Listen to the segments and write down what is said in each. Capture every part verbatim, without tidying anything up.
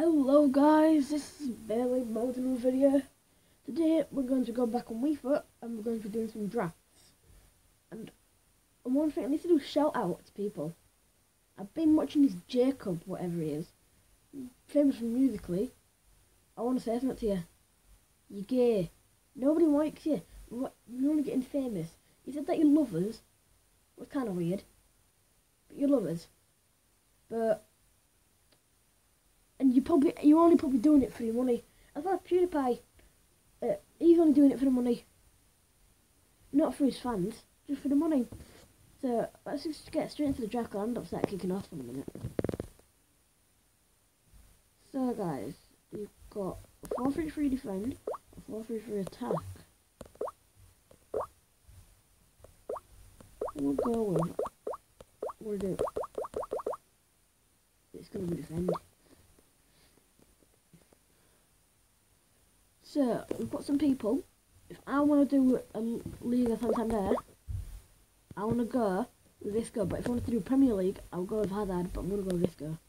Hello guys, this is Barely Modern video. Today we're going to go back on Wii Fit and we're going to be doing some drafts. And one thing I need to do is shout out to people. I've been watching this Jacob, whatever he is, famous from Musically. I want to say something to you. You're gay. Nobody likes you. You're only getting famous. You said that you love us. Well, it's kind of weird. But you love us. But And you probably you're only probably doing it for your money. As far as PewDiePie, uh, he's only doing it for the money, not for his fans, just for the money. So let's just get straight into the draft. I'll end up start kicking off in a minute. So guys, you've got a four three three defend, a four three three attack. We'll go with we'll do. It's gonna be defend. So, we've got some people. If I want to do a League of Santander, I want to go with this guy. But if I want to do Premier League, I'll go with Hazard, but I'm going to go with this guy.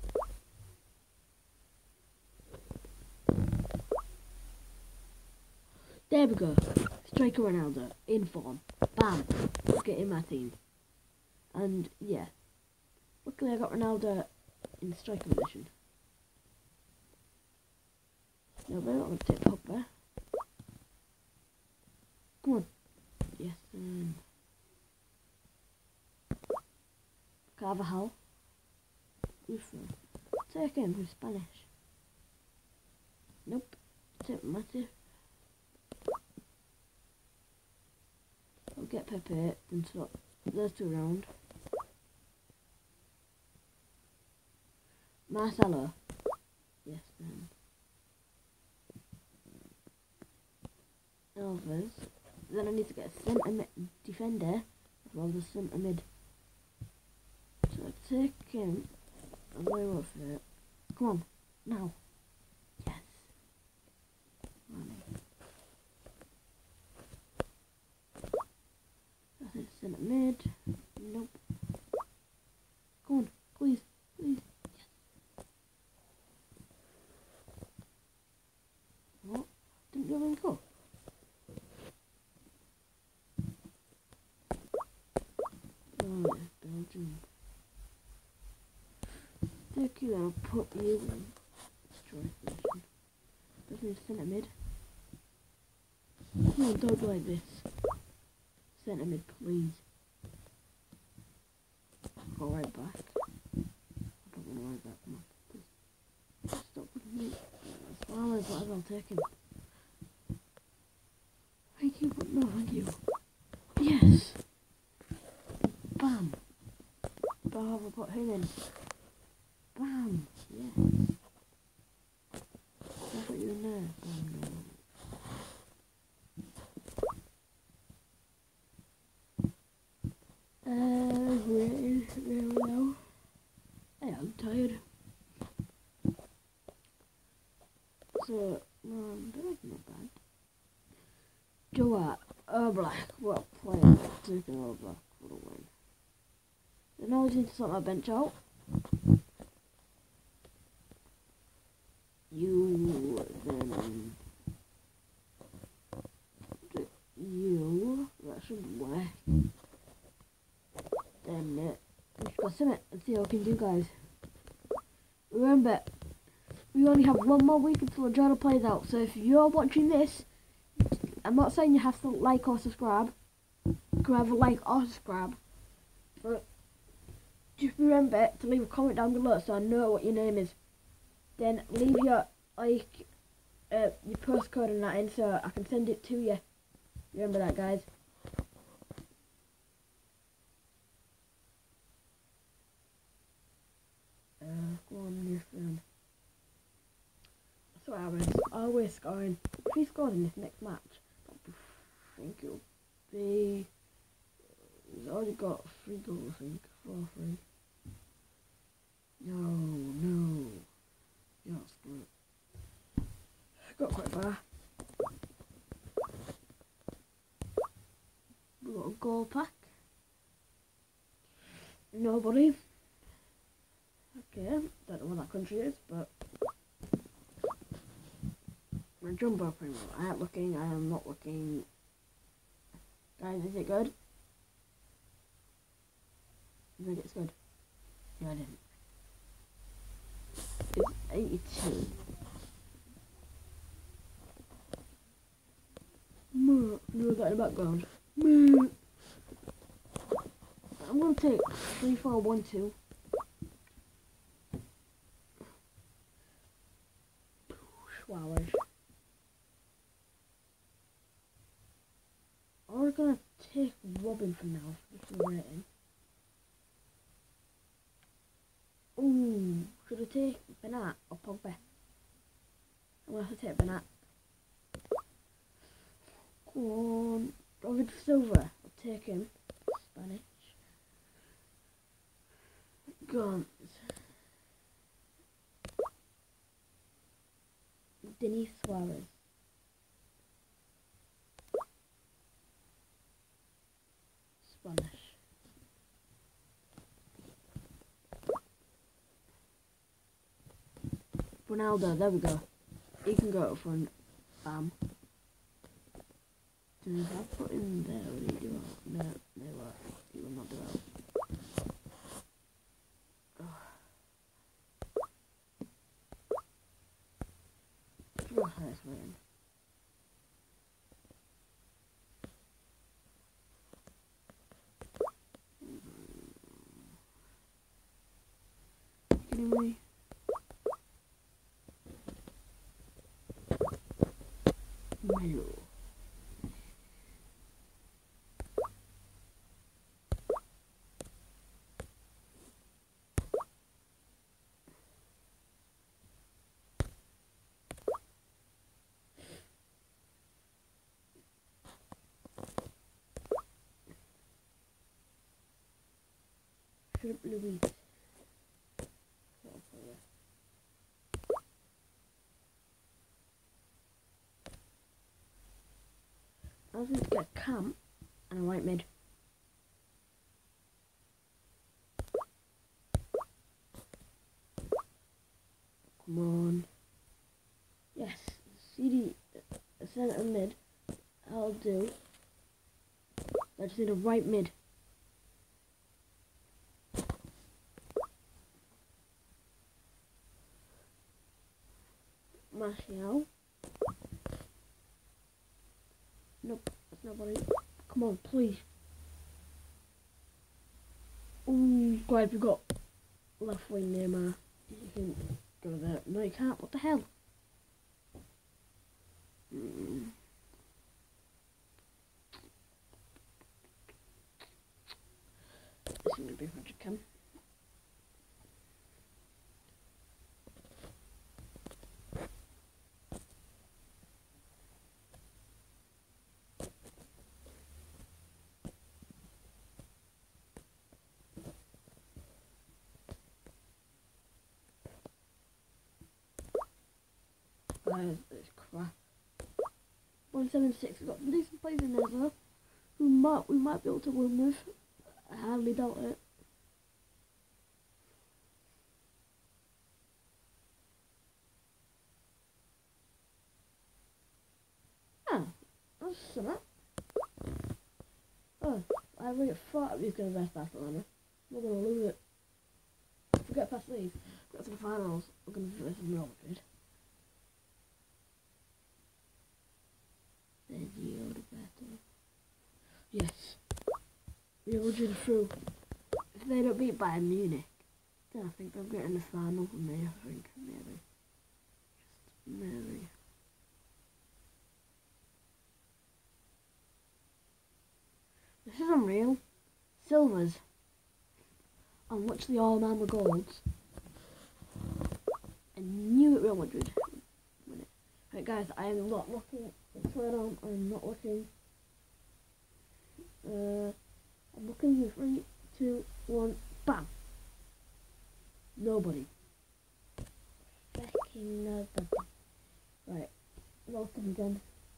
There we go. Striker Ronaldo, in form. Bam. Let's get in my team. And, yeah. Luckily I got Ronaldo in the striker position. No, we're not going to take Pogba. Come on. Yes, um. Carvajal. Ufo. Take him with Spanish. Nope. Take Matthew. I'll get Pepe and swap those two around. Marcelo. Yes, um. Elvis. Then I need to get a centre mid defender as well as a centre mid. So I take him. I'm going off it. Come on, now. Yes. Money. That's it, centre mid. Nope. Come on, please, please. Yes. What? Didn't you even go? Belgium. Thank you, I'll put you in strike position. Doesn't need centre mid. No, don't go like this. Centre mid, please. Go right back. I don't want to right back, come on. Please. Stop with me. As far as whatever, I'll take him. Thank you, but no, thank you. Yes! Bam! Oh, we'll put him in. Bam! Yes. I put you in there. Oh no. Uh, where is, there we go. Hey, I'm tired. So, um, that's not bad. Joe Oblak, what a player. Taking Oblak for the win. Now I just need to sort my bench out. You then you that should work. Then it we just gotta sim it and see how we can do, guys. Remember, we only have one more week until the journal plays out, so if you're watching this, I'm not saying you have to like or subscribe. You can either like or subscribe. But just remember to leave a comment down below so I know what your name is. Then leave your like uh, your postcode and that in so I can send it to you. Remember that, guys. Uh, go on, new friend. That's what I was always scoring. If he scored in this next match, I think it'll be. He's already got three goals, I think. Four, three. No, no. Yeah, screw it. Got quite far. We got a goal pack. Nobody. Okay, don't know what that country is, but My jumbo primo. I am looking, I am not looking. Guys, is it good? I think it's good. Yeah, I didn't. It's eighty-two. Moo. You got in the background. Moo. I'm gonna take three, four, one, two. Flowers. I'm gonna take Robin for now. This is rating. Ooh, should I take Bernat or Pogba? I'm gonna have to take Bernat. Come on, David Silva. I'll take him. Spanish. Guns. Denis Suarez. Spanish. Ronaldo, there we go. He can go up front. Bam. Did I put him there? Will he do it? No, no, what? He will not do it. Oh, that's weird. Anyway. Melo. Philip Louis. I was going to get a cam and a right mid. Come on. Yes, C D, a centre mid. I'll do. I just need a right mid. Martial. Nope, that's nobody. Come on, please. Ooh, glad we got left wing Neymar. You can go there. No, you can't. What the hell? Mm. This is going to be one hundred cam. Guys, it's crap. one seventy-six, we've got some decent players in there though. Who might, we might be able to win with. I hardly doubt it. Oh, that's something. Oh, I really thought we was going to verse Barcelona. We're going to lose it. If we get past these, get to the finals, we're going to verse Real Madrid. Yes. Real Madrid through. If they don't beat Bayern Munich, then I think they'll get in the final with me, I think, maybe. Just maybe. This is unreal. Silvers. And watch the all man with golds. I knew it Real Madrid. Right guys, I am not looking. It's right on. I'm not looking. Uh, I'm looking in three, two, one, bam. Nobody. Fucking nobody. Right. Welcome again.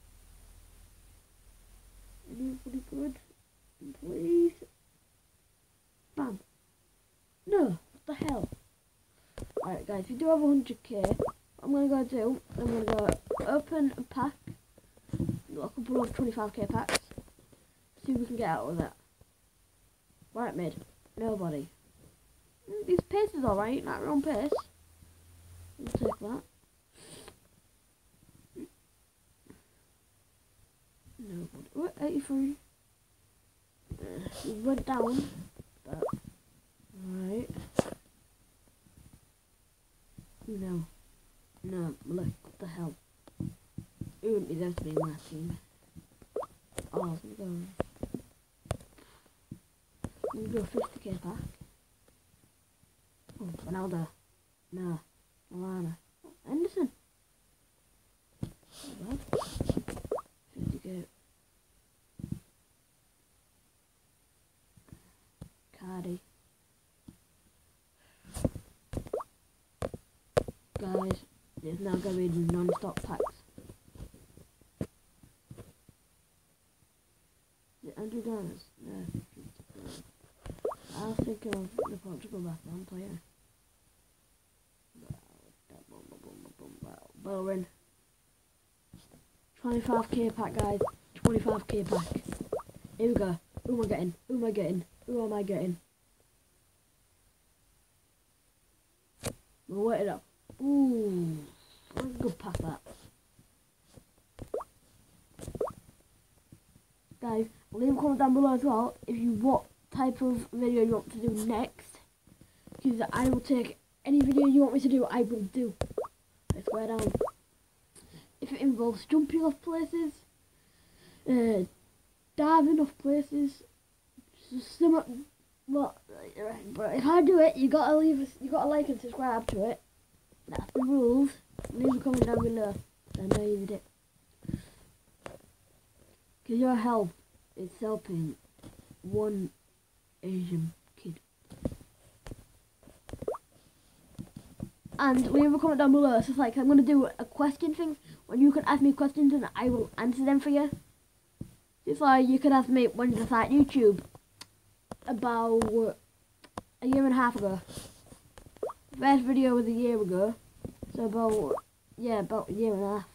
Anybody good? Please. Bam. No. What the hell? Alright guys, we do have one hundred K. What I'm gonna go do, I'm gonna go open a pack. Got a couple of twenty-five K packs. See what we can get out of it. Right mid. Nobody. Mm, This pace is alright, not our own pace. We'll take that. Nobody. What? eighty-three. Uh, he went down. But. Alright. No. No, look, what the hell? It wouldn't deserve to be in my team. Oh, I'm gonna go. I'm gonna go fifty K pack. Oh, Ronaldo. No. Milana. Oh, Henderson. Not bad. fifty K. Cardi. Guys, there's now going to be non-stop packs. Is it Andrew Dollars? No. I was thinking of the Portugal background player. Bowen. twenty-five K pack, guys. twenty-five K pack. Here we go. Who am I getting? Who am I getting? Who am I getting? We'll wait it up. Ooh, what a good pack that. Guys, leave a comment down below as well if you what type of video you want to do next. Because I will take any video you want me to do, I will do. I swear down. If it involves jumping off places, uh, diving off places, some, well, but if I do it, you gotta leave, a, you gotta like and subscribe to it. That's the rules. Leave a comment down below. I know you did it. Because your help is helping one Asian kid. And leave a comment down below. So it's like I'm going to do a question thing when you can ask me questions and I will answer them for you. It's like you could ask me when did I start YouTube about a year and a half ago. First video was a year ago, so about, yeah, about a year and a half.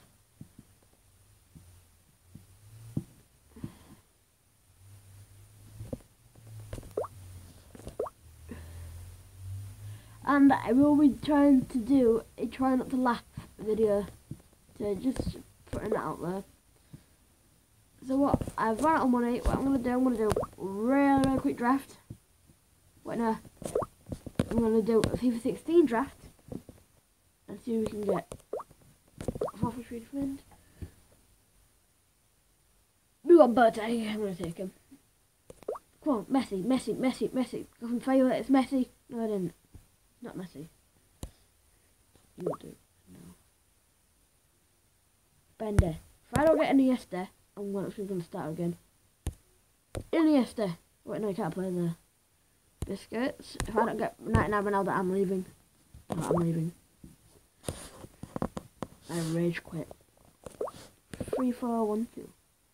And I will be trying to do a try not to laugh video, to just putting it out there. So what, I've run out of money, what I'm going to do, I'm going to do a really, really quick draft. Wait, no. I'm going to do a FIFA sixteen draft and see if we can get half a free defend. We got Birthday, I'm going to take him. Come on, Messi, Messi, Messi, Messi. I can fail it, it's Messi. No, I didn't. Not Messi. You do. No. Bender. If I don't get Iniesta, I'm actually going to start again. Iniesta. Wait, no, I can't play there. Biscuits. If I don't get ninety-nine Ronaldo, I'm leaving. No, I'm leaving. I rage quit. Three, four, one, two.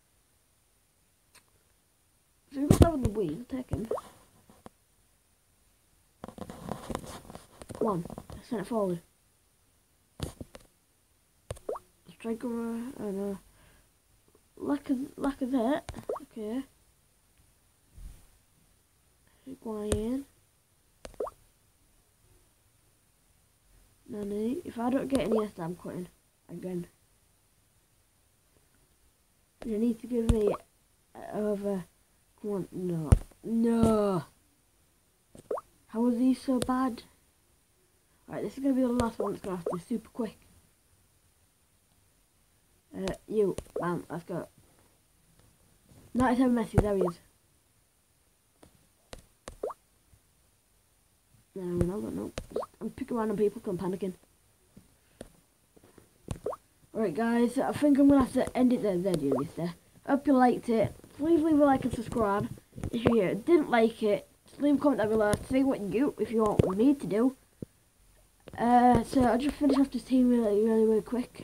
So we've got the Wii. Take him. Come on. Send it forward. Striker. I don't know. Lack of lack of that. Okay. Higuain. Nani. If I don't get any yes, I'm quitting. Again. You need to give me over. Come on. No. No. How was he so bad? Alright, this is going to be the last one. It's going to have to be super quick. Uh, you. Bam. Let's go. ninety-seven Messi. There he is. No, no, no. I'm picking random people because I'm panicking. Alright guys, I think I'm going to have to end it there, there, do this there. Hope you liked it. Please leave a like and subscribe. If you didn't like it, just leave a comment down below. Say what you, if you want me to do. Uh, so I'll just finish off this team really, really, really quick.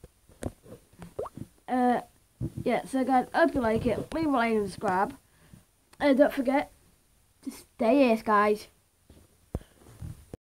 Uh, yeah, so guys, hope you like it. Leave a like and subscribe. And don't forget to stay ace, guys.